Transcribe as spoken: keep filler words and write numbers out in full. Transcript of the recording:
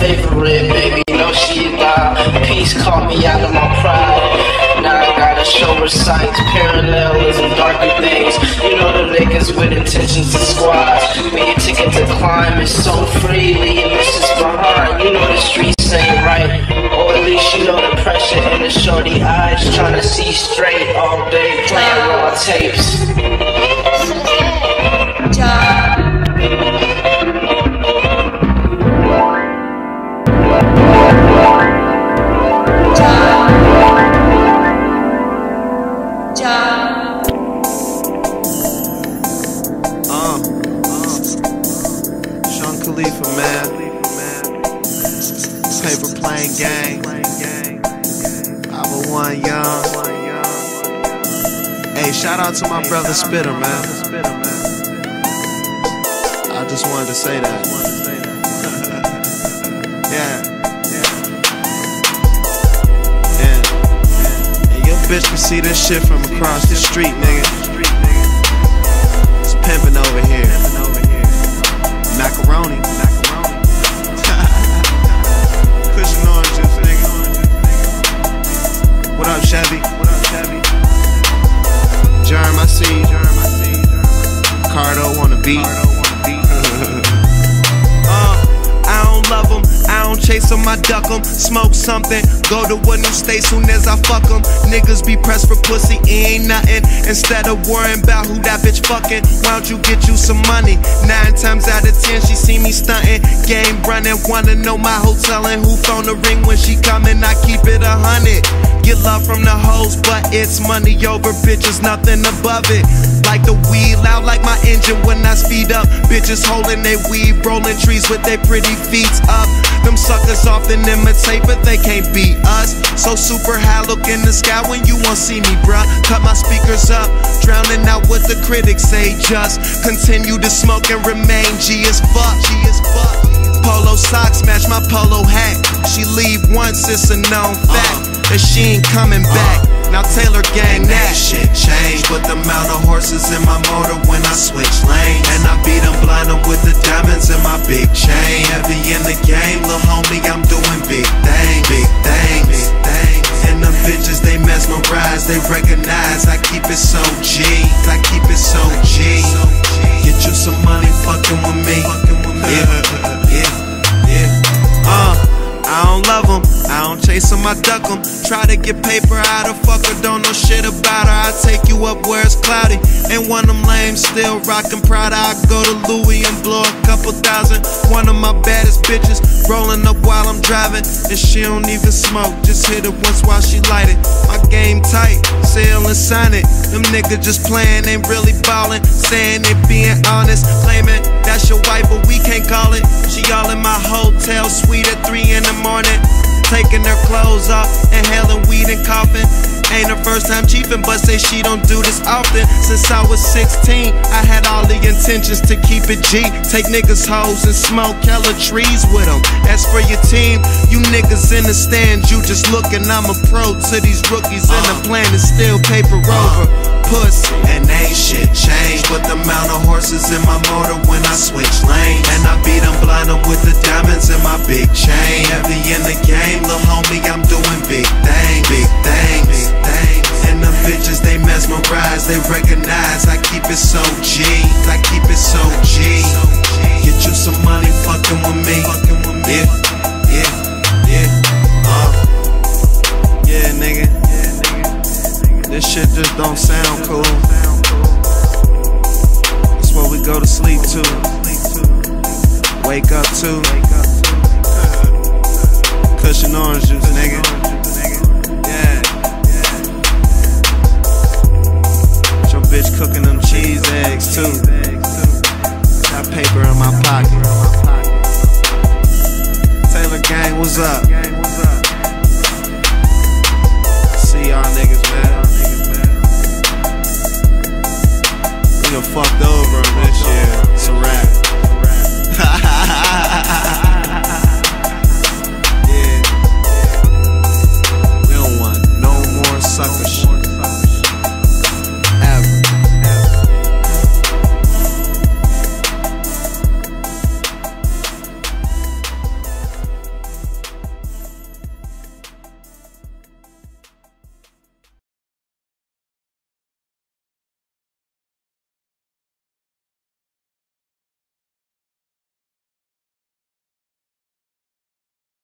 favorite, baby, no she died. Peace called me out of my pride. Now I gotta show her signs, parallelism, darker things. You know the niggas with intentions to squash. When your ticket to climb is so freely, and this is behind. You know the streets ain't right, or at least you know the pressure in the shorty eyes. Trying to see straight all day, playing raw tapes. Paper playing gang, five oh one Young. Hey, shout out to my brother Spitter, man. I just wanted to say that. Yeah. And, and your bitch can see this shit from across the street, nigga. It's pimpin' over here. Macaroni. What up, Chevy? What up, Chevy? Germ, I see. Germ, I see. Cardo on the beat. uh, I don't love them, I don't chase them, I duck them. Smoke something, go to a new state soon as I fuck them. Niggas be pressed for pussy, it ain't nothing. Instead of worrying about who that bitch fucking, why don't you get you some money? Nine times out of ten, she see me stunting. Game running, wanna know my hotel and who phone the ring when she coming. I keep it a hundred. Get love from the hoes, but it's money over bitches, nothing above it. Like the weed, loud like my engine when I speed up. Bitches holding they weed, rolling trees with their pretty feet up. Them suckers often imitate, but they can't beat us. So super high, look in the sky when you won't see me, bruh. Cut my speakers up, drowning out what the critics say. Just continue to smoke and remain G as fuck. G as fuck. Polo socks match my polo hat. She leave once, it's a known fact. That she ain't coming back. Uh, now Taylor gang that shit changed, but the amount of horses in my motor when I switch lanes. And I beat them blind them with the diamonds in my big chain. Heavy in the game, lil' homie, I'm doing big things, big things, big things. And them bitches, they mesmerize, they recognize I keep it so G, I keep it so G. Get you some money fucking with me. Yeah, yeah, yeah. Uh, I don't love them, I don't chase them, I duck them. Try to get paper out of fucker, don't know shit about her. I take you up where it's cloudy. Ain't one of them lame, still rockin' Prada. I go to Louis and blow a couple thousand. One of my baddest bitches, rolling up while I'm driving. And she don't even smoke, just hit it once while she light it. My game tight, sell and sign it. Them niggas just playing, ain't really ballin'. Saying they being honest, claiming that's your wife, but we can't call it. She all in my hotel suite at three in the morning, taking her clothes off, inhaling weed and coughing. Ain't her first time chiefin', but say she don't do this often. Since I was sixteen, I had all the intentions to keep it G. Take niggas' hoes and smoke hella trees with them. As for your team, you niggas in the stands, you just looking. I'm a pro to these rookies, and the plan is still paper over. Pussy. And ain't shit changed, but the amount of horses in my motor when I switch lanes. And I beat them blind them with the diamonds in my big chain. Heavy in the game, lil' homie, I'm doing big things, big things, big things. And them bitches, they mesmerize, they recognize I keep it so G, I keep it so G. Get you some money fucking with me. Yeah, yeah, yeah. Uh, yeah, nigga. This shit just don't sound cool. That's what we go to sleep to, wake up to. Cushion orange juice, nigga. Yeah. Your bitch cooking them cheese eggs too. Got paper in my pocket. Taylor gang, what's up? See y'all niggas, man. We done fucked over on this year. It's a wrap.